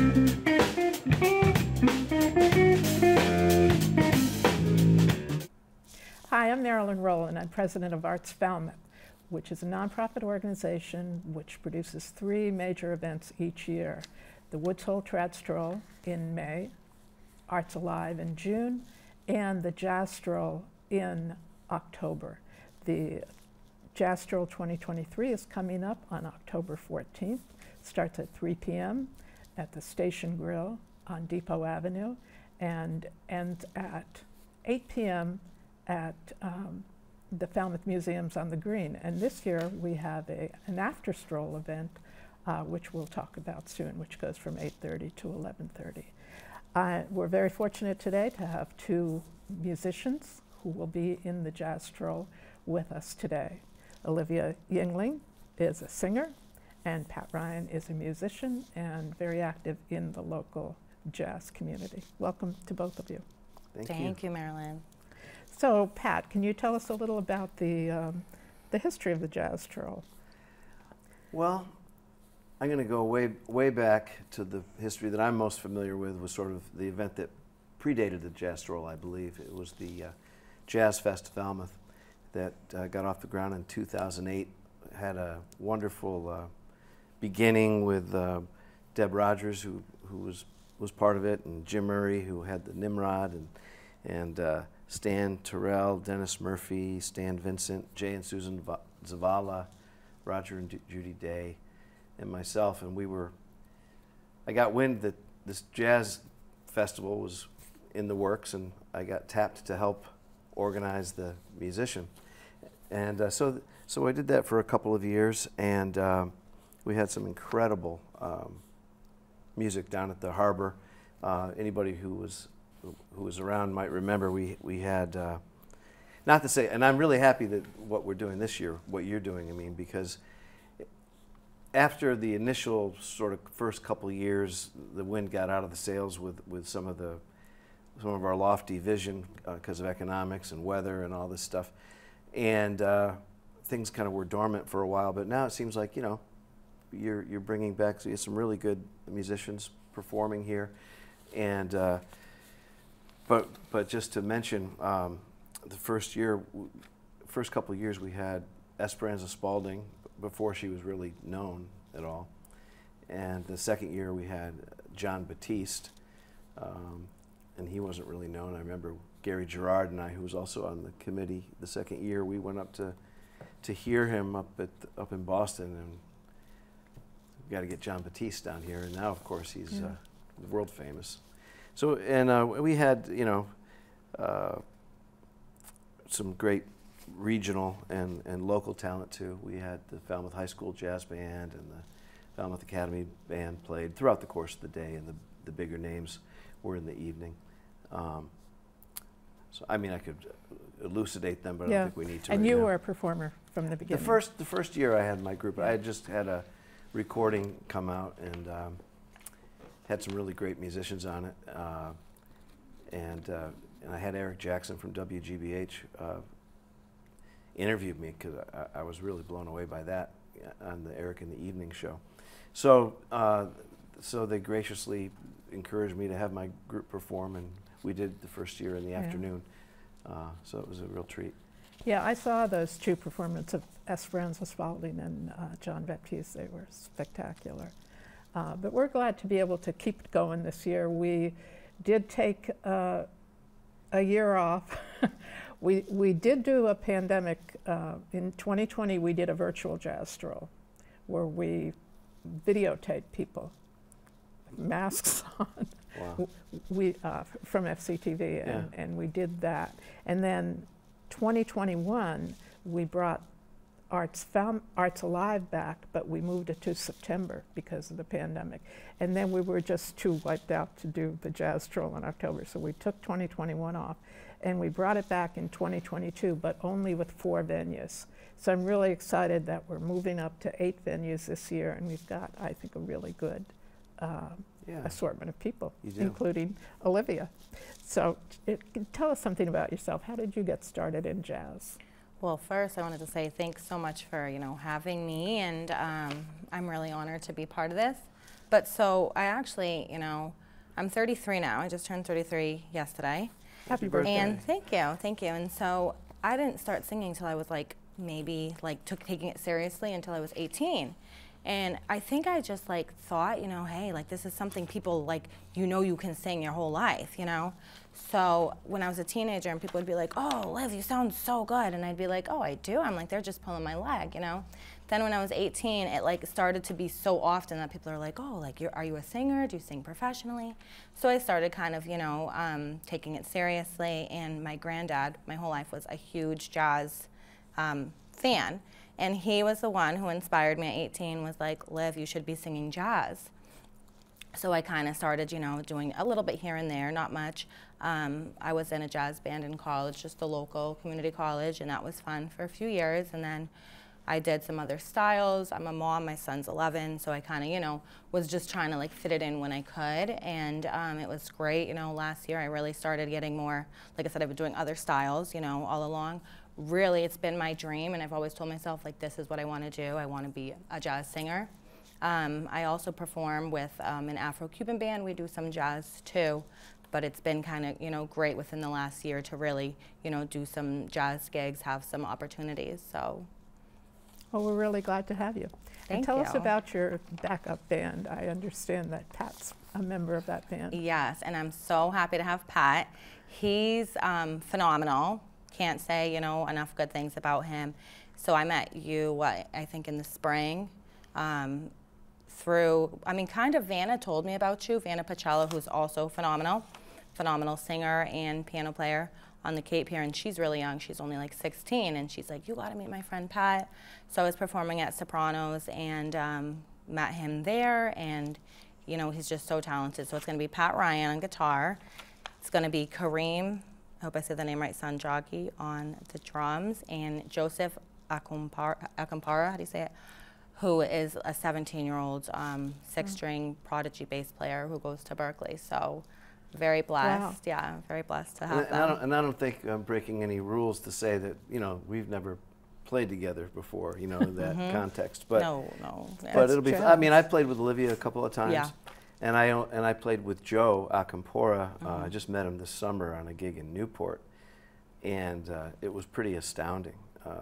Hi, I'm Marilyn Rowland. I'm president of ArtsFalmouth, which is a nonprofit organization which produces 3 major events each year. The Woods Hole Jazz Stroll in May, Arts Alive in June, and the Jazz Stroll in October. The Jazz Stroll 2023 is coming up on October 14th. Starts at 3 p.m. at the Station Grill on Depot Avenue and ends at 8 p.m. at the Falmouth Museums on the Green. And this year we have an after stroll event, which we'll talk about soon, which goes from 8:30 to 11:30. We're very fortunate today to have 2 musicians who will be in the Jazz Stroll with us today. Olivia Yingling is a singer, and Pat Ryan is a musician and very active in the local jazz community. Welcome to both of you. Thank you, Marilyn. So, Pat, can you tell us a little about the history of the Jazz Stroll? Well, I'm going to go way back to the history that I'm most familiar with, was sort of the event that predated the Jazz Stroll, I believe. It was the Jazz Fest Falmouth that got off the ground in 2008. Had a wonderful beginning with Deb Rogers, who was part of it, and Jim Murray, who had the Nimrod, and Stan Terrell, Dennis Murphy, Stan Vincent, Jay and Susan Zavala, Roger and Judy Day, and myself. And I got wind that this jazz festival was in the works, and I got tapped to help organize the musician. And so I did that for a couple of years, and we had some incredible music down at the harbor. Anybody who was around might remember we had, not to say, and I'm really happy that what we're doing this year, what you're doing, I mean, because after the initial sort of first couple of years, the wind got out of the sails with some of our lofty vision because of economics and weather and all this stuff, and things kind of were dormant for a while. But now it seems like, you know, you're bringing back some really good musicians performing here, and but just to mention, the first couple of years we had Esperanza Spalding before she was really known at all, and the second year we had John Batiste, and he wasn't really known. I remember Gary Gerard and I, who was also on the committee, the second year we went up to hear him up in Boston, and we got to get John Batiste down here, and now of course he's world famous. So, and we had, you know, some great regional and local talent too. We had the Falmouth High School Jazz Band and the Falmouth Academy Band played throughout the course of the day, and the bigger names were in the evening. So, I mean, I could elucidate them, but I don't think we need to. And right you now. were a performer from the beginning. The first year I had my group, I had just had a recording come out, and had some really great musicians on it, and I had Eric Jackson from WGBH interviewed me, because I was really blown away by that on the Eric in the Evening show. So so they graciously encouraged me to have my group perform, and we did the first year in the afternoon. So it was a real treat. Yeah, I saw those 2 performances of Esperanza Spalding and John Baptiste. They were spectacular. But we're glad to be able to keep it going this year. We did take a year off. we did do a pandemic. In 2020, we did a virtual Jazz Stroll where we videotaped people with masks on. Wow. We, from FCTV, and we did that. And then 2021, we brought Arts Alive back, but we moved it to September because of the pandemic. And then we were just too wiped out to do the Jazz Stroll in October, so we took 2021 off, and we brought it back in 2022, but only with 4 venues. So I'm really excited that we're moving up to 8 venues this year, and we've got, I think, a really good assortment of people, including Olivia. So tell us something about yourself. How did you get started in jazz? Well, first I wanted to say thanks so much for having me, and I'm really honored to be part of this. But so I actually, you know, I'm 33 now. I just turned 33 yesterday. Happy birthday. And thank you, thank you. And so I didn't start singing until I was like, maybe like taking it seriously until I was 18. And I think I just like thought, you know, hey, like this is something people like, you know, you can sing your whole life, you know? So when I was a teenager and people would be like, oh, Liv, you sound so good. And I'd be like, oh, I do? I'm like, they're just pulling my leg, you know? Then when I was 18, it like started to be so often that people are like, oh, like, are you a singer? Do you sing professionally? So I started kind of, you know, taking it seriously. And my granddad, my whole life, was a huge jazz fan. And he was the one who inspired me at 18, was like, Liv, you should be singing jazz. So I kind of started, you know, doing a little bit here and there, not much. I was in a jazz band in college, just a local community college, and that was fun for a few years. And then I did some other styles. I'm a mom, my son's 11, so I kind of, you know, was just trying to like fit it in when I could. And it was great, you know, last year I really started getting more, like I said, I've been doing other styles, you know, all along. Really, it's been my dream, and I've always told myself, like, this is what I want to do. I want to be a jazz singer. I also perform with an Afro-Cuban band. We do some jazz too, but it's been kind of, you know, great within the last year to really, you know, do some jazz gigs, have some opportunities, so. Well, we're really glad to have you. Thank and tell you. us about your backup band. I understand that Pat's a member of that band. Yes, and I'm so happy to have Pat. He's phenomenal. Can't say, you know, enough good things about him. So I met you, I think in the spring, through, I mean, kind of Vanna told me about you, Vanna Pacello, who's also phenomenal singer and piano player on the Cape here, and she's really young. She's only like 16, and she's like, you gotta meet my friend Pat. So I was performing at Sopranos and met him there, and you know, he's just so talented. So it's gonna be Pat Ryan on guitar. It's gonna be Kareem, I hope I said the name right, Sanjagi on the drums, and Joseph Akampara, how do you say it? Who is a 17-year-old six-string prodigy bass player who goes to Berkeley. So very blessed, wow. Yeah, very blessed to have them. And I don't think I'm breaking any rules to say that, you know, we've never played together before, you know, in that context. But no. But it'll be fun. I mean, I played with Olivia a couple of times. Yeah. And I played with Joe Akampora. I just met him this summer on a gig in Newport, and it was pretty astounding.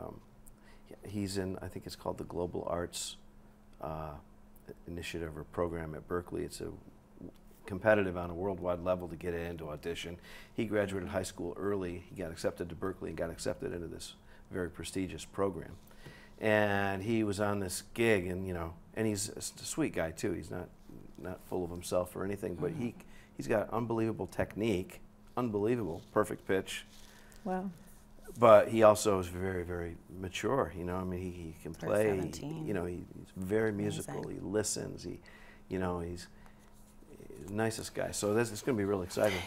He's in, I think it's called the Global Arts Initiative or program at Berkeley. It's a competitive on a worldwide level to get in to audition. He graduated high school early. He got accepted to Berkeley and got accepted into this very prestigious program. And he was on this gig, and you know, and he's a sweet guy too. He's not full of himself or anything, but he's got unbelievable technique, unbelievable perfect pitch. Wow. But he also is very, very mature. You know, I mean, he can play. 17. You know, he's very musical. He listens. You know, he's the nicest guy. So this is going to be really exciting.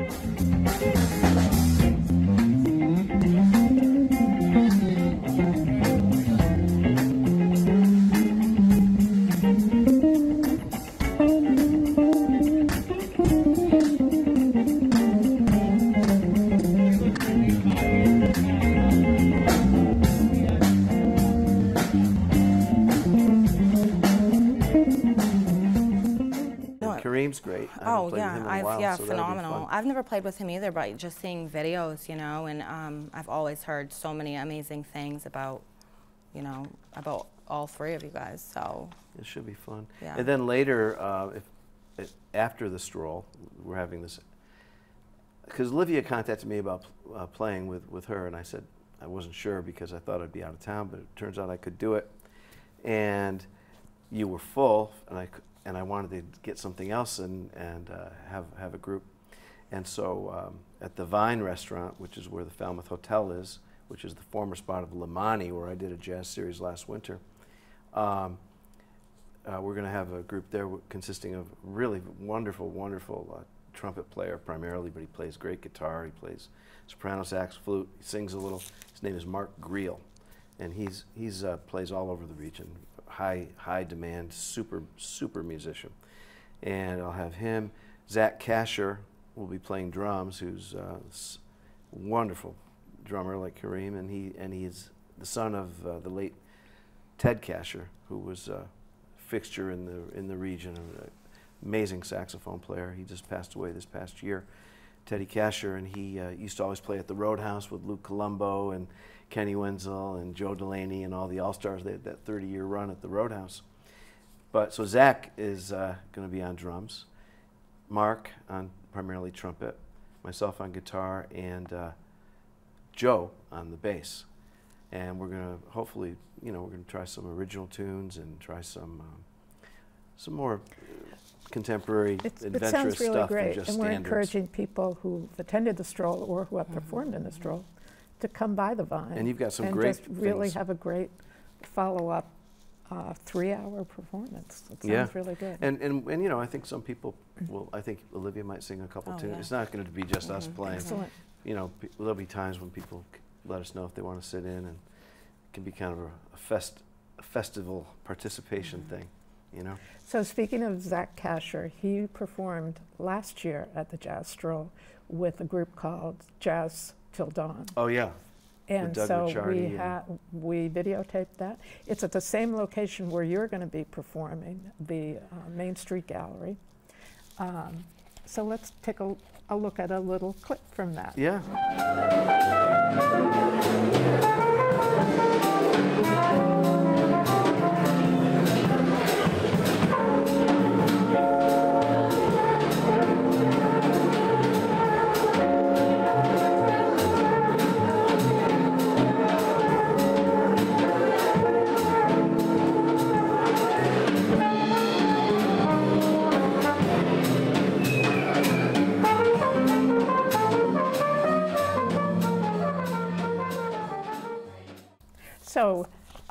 Kareem's great. Oh yeah, so phenomenal. I've never played with him either, but just seeing videos, you know, and I've always heard so many amazing things about, you know, about all three of you guys. So it should be fun. Yeah. And then later, after the stroll, we're having this. Because Olivia contacted me about playing with her, and I said I wasn't sure because I thought I'd be out of town, but it turns out I could do it. And you were full, and I wanted to get something else and have a group. And so at the Vine restaurant, which is where the Falmouth Hotel is, which is the former spot of Limani, where I did a jazz series last winter, we're going to have a group there consisting of really wonderful trumpet player primarily, but he plays great guitar, he plays soprano sax, flute, he sings a little. His name is Mark Greel, and he's plays all over the region. High demand, super musician. And I'll have him. Zach Kasher will be playing drums, who's a wonderful drummer like Kareem, and he's the son of the late Ted Kasher, who was fixture in the region, an amazing saxophone player. He just passed away this past year, Teddy Casher, and he used to always play at the Roadhouse with Luke Colombo and Kenny Wenzel and Joe Delaney and all the All-Stars. They had that 30-year run at the Roadhouse. But so Zach is going to be on drums, Mark on primarily trumpet, myself on guitar, and Joe on the bass. And we're going to hopefully, we're going to try some original tunes and try some more contemporary, adventurous sounds really stuff great. than just and we're standards. encouraging people who've attended the stroll or who have performed in the stroll to come by the Vine. And you've got some and great just really things. have a great follow-up 3-hour performance. It sounds Yeah. really good. And I think some people will. I think Olivia might sing a couple tunes. Yeah. It's not going to be just us playing. Excellent. There'll be times when people let us know if they want to sit in, and it can be kind of a festival participation thing, So speaking of Zach Casher, he performed last year at the Jazz Stroll with a group called Jazz Till Dawn. Oh yeah. And Doug so Ricciardi we videotaped that. It's at the same location where you're going to be performing, the Main Street Gallery. So let's take a look at a little clip from that. Yeah. So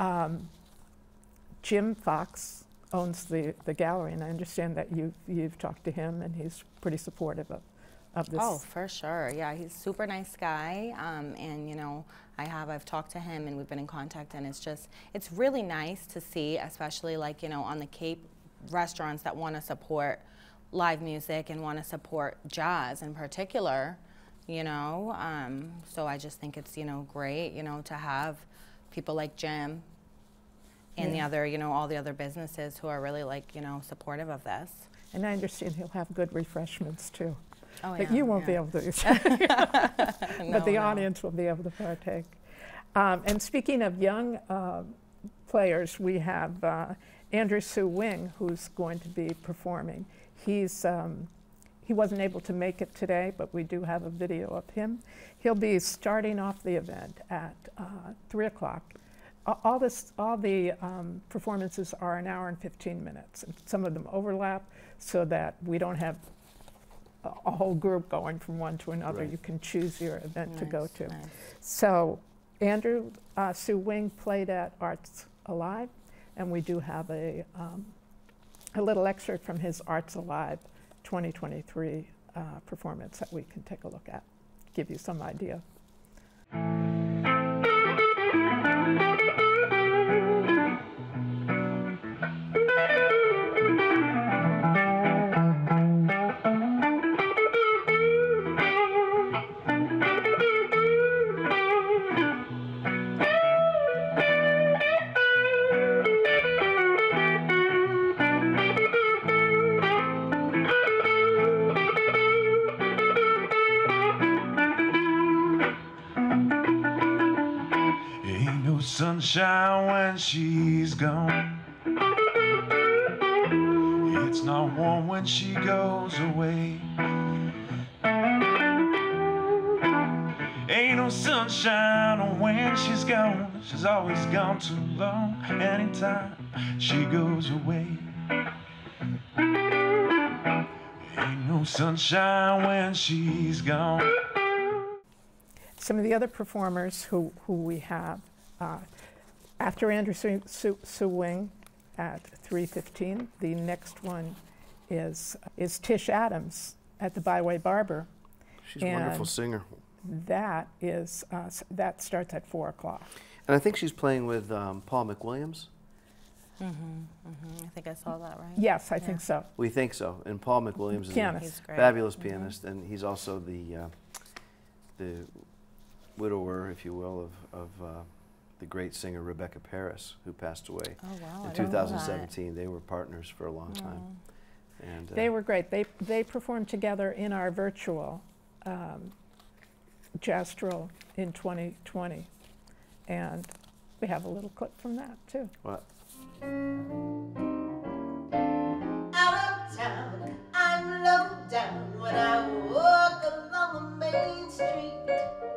Jim Fox owns the gallery, and I understand that you've talked to him, and he's pretty supportive of this. Oh, for sure. Yeah, he's a super nice guy, and I've talked to him, and we've been in contact, and it's really nice to see, especially like on the Cape, restaurants that want to support live music and want to support jazz in particular. So I just think it's great to have people like Jim and the other, all the other businesses who are really supportive of this. And I understand he'll have good refreshments too. Oh, But yeah, you won't be able to, but the audience will be able to partake. And speaking of young players, we have Andrew Sue Wing, who's going to be performing. He wasn't able to make it today, but we do have a video of him. He'll be starting off the event at 3 o'clock. All the performances are 1 hour and 15 minutes. And some of them overlap so that we don't have a whole group going from one to another. Right. You can choose your event to go to. Nice. So Andrew Sue Wing played at Arts Alive, and we do have a little excerpt from his Arts Alive 2023 performance that we can take a look at, give you some idea. Sunshine when she's gone. It's not warm when she goes away. Ain't no sunshine when she's gone. She's always gone too long. Anytime she goes away. Ain't no sunshine when she's gone. Some of the other performers who we have, after Andrew Sue Wing at 3:15, the next one is Tish Adams at the Byway Barber. She's a wonderful singer. That starts at 4 o'clock. And I think she's playing with Paul McWilliams. I think I saw that, right? Yes, I think so. We think so. And Paul McWilliams Pianist. is He's a great. fabulous pianist, and he's also the widower, if you will, of the great singer Rebecca Paris, who passed away Oh, wow. in I don't know that. 2017. They were partners for a long time. And, They were great. They performed together in our virtual Jazz Stroll in 2020. And we have a little clip from that, too. What? Out of town, I'm low down when I walk along the main street.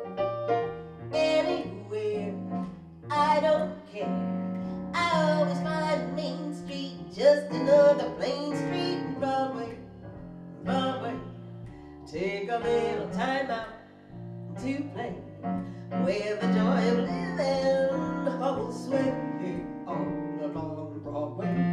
Anywhere, I don't care. I always find Main Street just another plain street. Broadway, Broadway, take a little time out to play where the joy of living holds sway all along Broadway.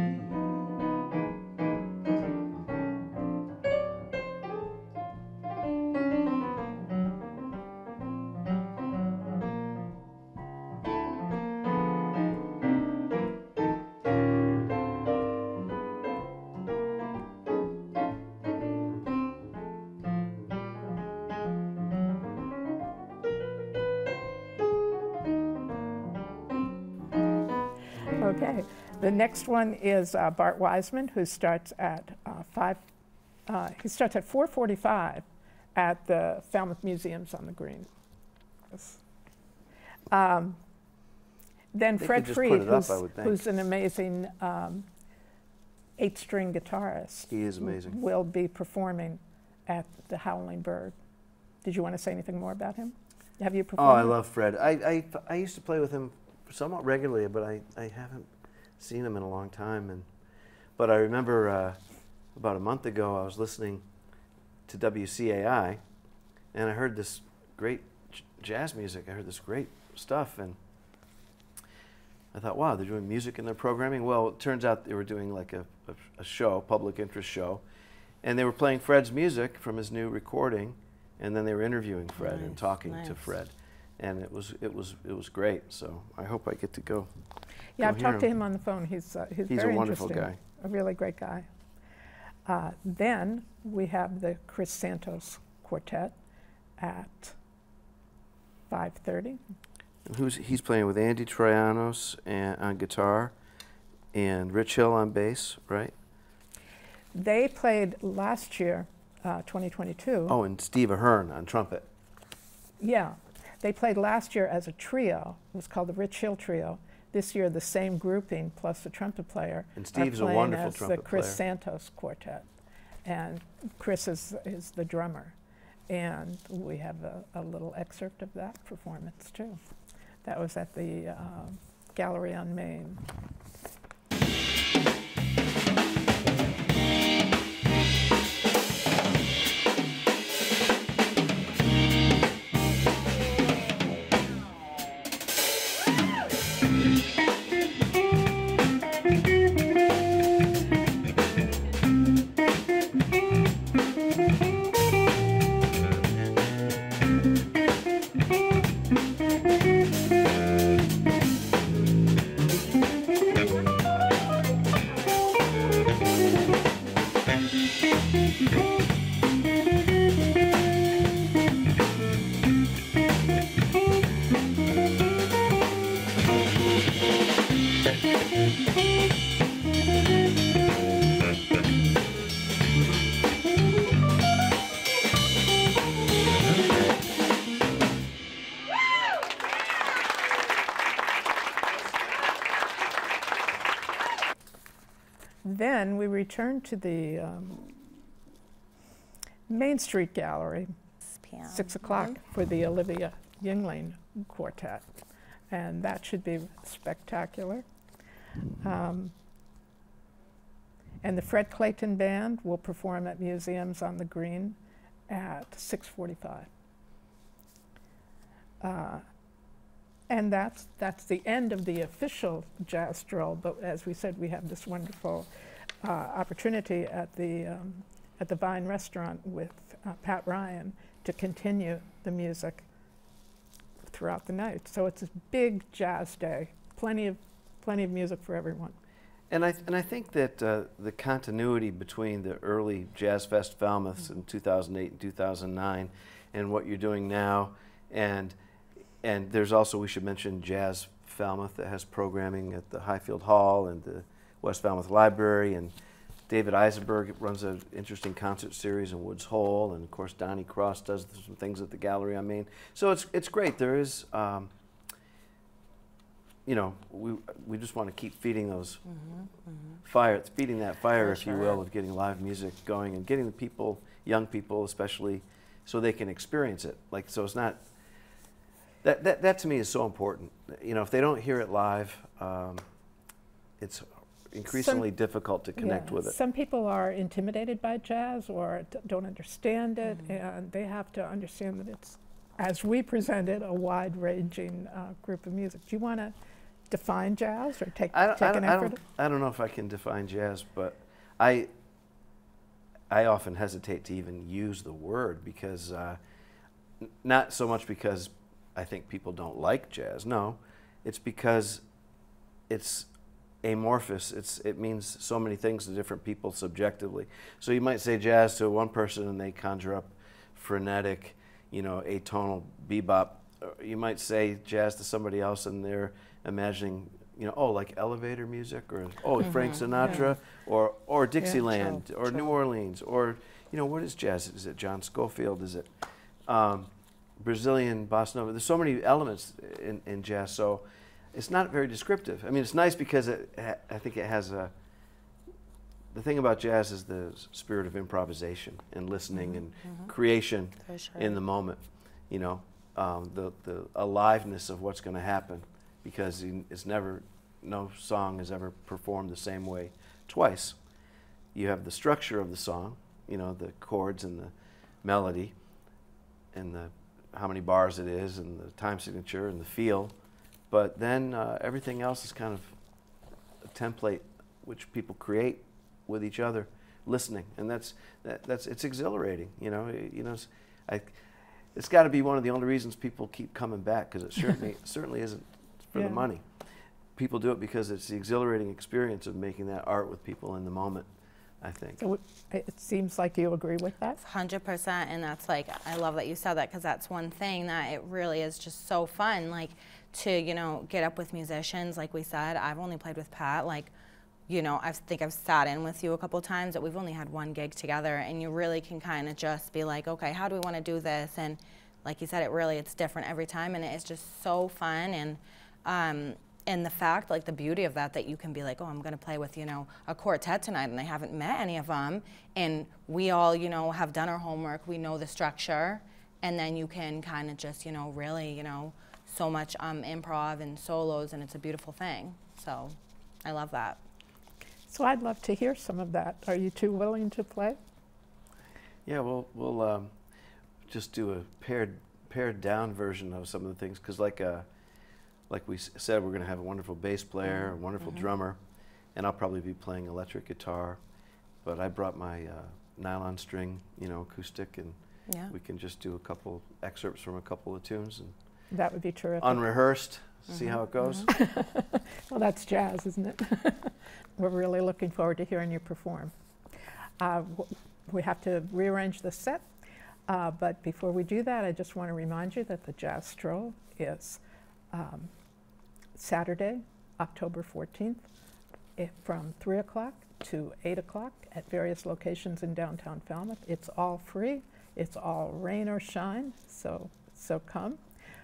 Okay. The next one is Bart Wiseman, who starts at 4:45 at the Falmouth Museums on the Green. Yes. Then They Fred could just Freed, put it up, I would think. who's an amazing 8-string guitarist, He is amazing. will be performing at the Howling Bird. Did you want to say anything more about him? Have you Oh, performed? I love Fred. I used to play with him somewhat regularly, but I haven't seen him in a long time. But I remember about a month ago I was listening to WCAI, and I heard this great jazz music. I heard this great stuff, and I thought, wow, they're doing music in their programming. Well, it turns out they were doing like a show, public interest show, and they were playing Fred's music from his new recording, and then they were interviewing Fred and Nice, talking to nice. Fred, and it was great. So I hope I get to go. Yeah, go I've hear talked to him on the phone. He's a very wonderful interesting, guy. a really great guy. Then we have the Chris Santos Quartet at 5:30. And he's playing with Andy Troyanos on guitar, and Rich Hill on bass, right? They played last year, 2022. Oh, and Steve Ahern on trumpet. Yeah, they played last year as a trio. It was called the Rich Hill Trio. This year, the same grouping plus the trumpet player And are Steve's a playing wonderful as the trumpet Chris player. Santos Quartet, and Chris is the drummer. And we have a little excerpt of that performance too. That was at the Gallery on Main. Then we return to the Main Street Gallery, 6 p.m. 6 o'clock, for the Olivia Yingling Quartet. And that should be spectacular. And the Fred Clayton Band will perform at Museums on the Green at 6:45. And that's the end of the official Jazz Stroll, but as we said, we have this wonderful opportunity at the Vine Restaurant with Pat Ryan to continue the music throughout the night. So it's a big jazz day, plenty of music for everyone. And I think that the continuity between the early Jazz Fest Falmouths in 2008 and 2009 and what you're doing now, and there's also, we should mention, Jazz Falmouth that has programming at the Highfield Hall and the West Falmouth Library, and David Eisenberg runs an interesting concert series in Woods Hole, and of course Donnie Cross does some things at the Gallery on Main. So it's great. There is, you know, we just want to keep feeding those feeding that fire, if you will, of getting live music going and getting the people, young people especially, so they can experience it. Like, so it's not. That to me is so important. You know, if they don't hear it live, it's increasingly difficult to connect with it. Some people are intimidated by jazz or don't understand it, and they have to understand that it's, as we present it, a wide-ranging group of music. Do you want to define jazz or take an effort? I don't know if I can define jazz, but I often hesitate to even use the word because, not so much because I think people don't like jazz. No, it's because it's amorphous. It means so many things to different people subjectively. So you might say jazz to one person and they conjure up frenetic, you know, atonal bebop. You might say jazz to somebody else and they're imagining, you know, oh, like elevator music, or oh, Frank Sinatra, or Dixieland, or New Orleans, or, you know, what is jazz? Is it John Scofield? Is it Brazilian bossa nova? There's so many elements in jazz, so it's not very descriptive. I mean, it's nice because I think it has a. The thing about jazz is the spirit of improvisation and listening and creation in the moment. You know, the aliveness of what's going to happen, because it's never, no song is ever performed the same way twice. You have the structure of the song, you know, the chords and the melody, and the how many bars it is, and the time signature and the feel. But then everything else is kind of a template which people create with each other, listening, and that's it's exhilarating. You know, it's got to be one of the only reasons people keep coming back, because it certainly isn't for the money. People do it because it's the exhilarating experience of making that art with people in the moment, I think. So it seems like you agree with that? 100%, and that's like, I love that you said that, because that's one thing that it really is just so fun, like, to, you know, get up with musicians. Like we said, I've only played with Pat, like, you know, I think I've sat in with you a couple times, but we've only had one gig together, and you really can kind of just be like, okay, how do we want to do this? And like you said, it's different every time, and it's just so fun. And the fact, like the beauty of that you can be like, oh, I'm going to play with, you know, a quartet tonight, and I haven't met any of them, and we all, you know, have done our homework, we know the structure, and then you can kind of just, you know, really, you know, so much improv and solos, and it's a beautiful thing. So I love that. So I'd love to hear some of that. Are you two willing to play? Yeah, we'll just do a pared down version of some of the things, because like we said, we're going to have a wonderful bass player, a wonderful drummer, and I'll probably be playing electric guitar. But I brought my nylon string, you know, acoustic, and we can just do a couple excerpts from a couple of tunes, and that would be terrific. Unrehearsed. See how it goes. Well, that's jazz, isn't it? We're really looking forward to hearing you perform. We have to rearrange the set, but before we do that, I just want to remind you that the Jazz Stroll is Saturday, October 14th, from 3 o'clock to 8 o'clock at various locations in downtown Falmouth. It's all free. It's all rain or shine, so come.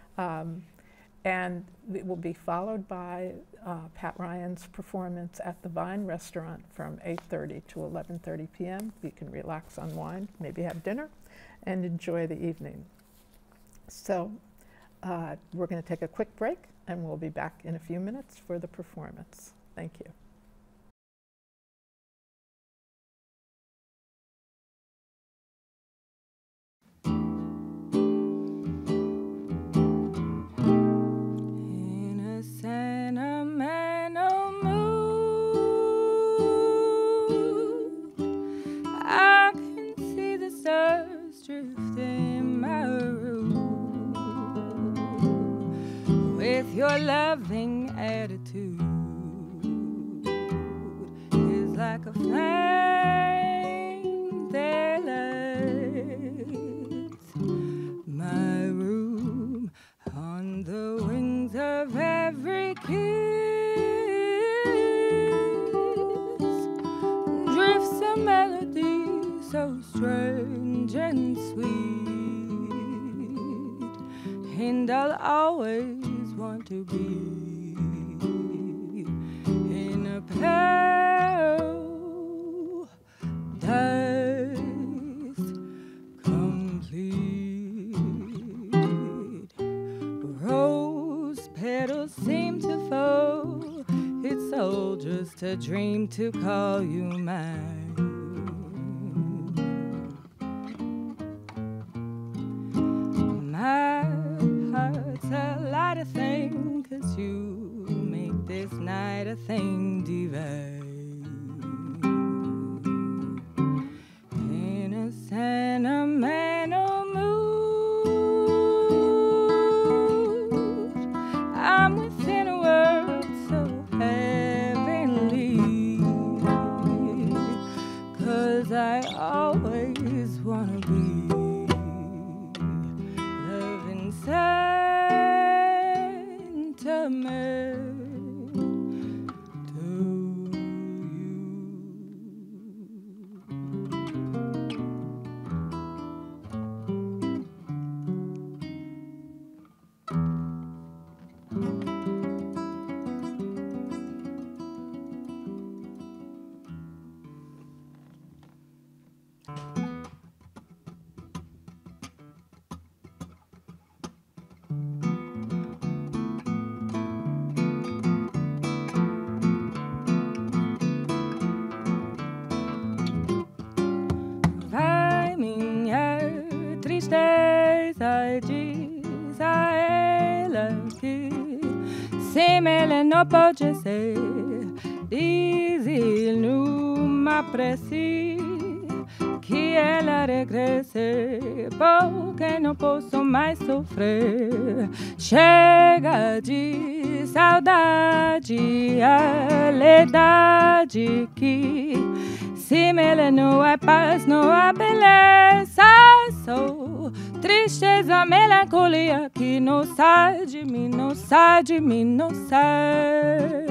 And it will be followed by Pat Ryan's performance at the Vine Restaurant from 8:30 to 11:30 p.m. You can relax, unwind, maybe have dinner, and enjoy the evening. So we're going to take a quick break, and we'll be back in a few minutes for the performance. Thank you. Your loving attitude is like a flame that lights my room on the wings of every so strange and sweet, and I'll always want to be in a paradise complete. Rose petals seem to fall. It's all just a dream to call you mine. My heart's a lighter thing, 'cause you make this night a thing divine. In a sentimental mood, I'm within a world so heavenly, 'cause I always wanna be loving sentiment to you. Vai, minha tristeza, diz a ela que sem ela não pode ser. Diz ele numa prece que ela regresse, porque não posso mais sofrer. Chega de saudade, a idade que sem ela não há paz, não há beleza. Sou tristeza, melancolia que não sai de mim, não sai de mim, não sai.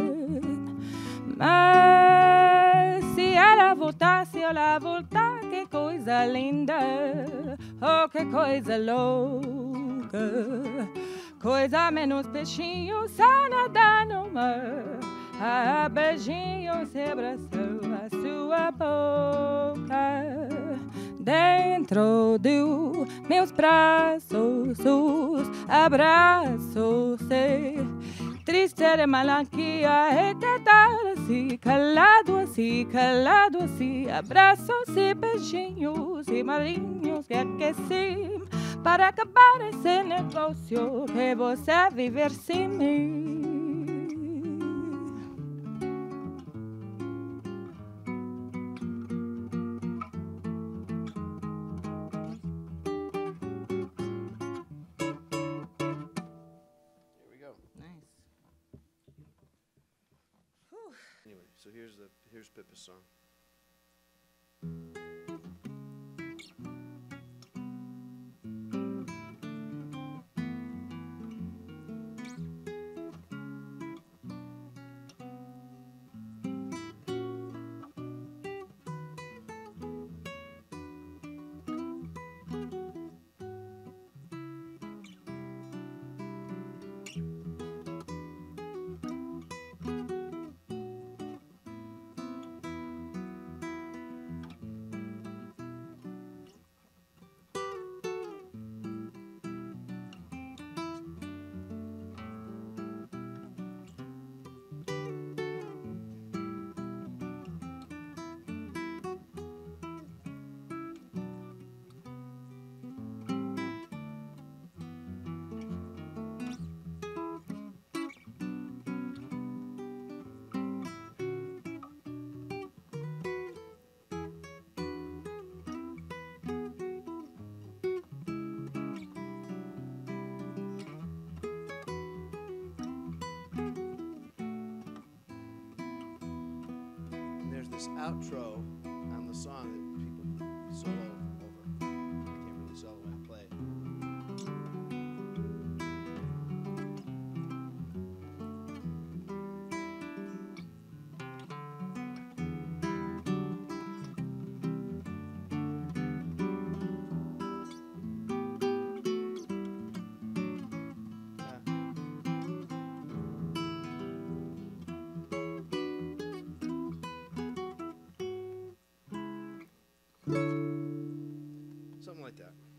Mas se ela voltar, que coisa linda, oh, que coisa louca. Coisa menos peixinho, só nadar no mar. A beijinho se abraçou a sua boca. Dentro dos meus braços, os abraços se triste de melanquia, é cantar assim, calado assim, abraços e beijinhos e marinhos que aquecem para acabar esse negócio que você viver sem mim. Anyway, so here's Pippa's song. This outro on the song that people solo over. I can't really solo when I play it. something like that.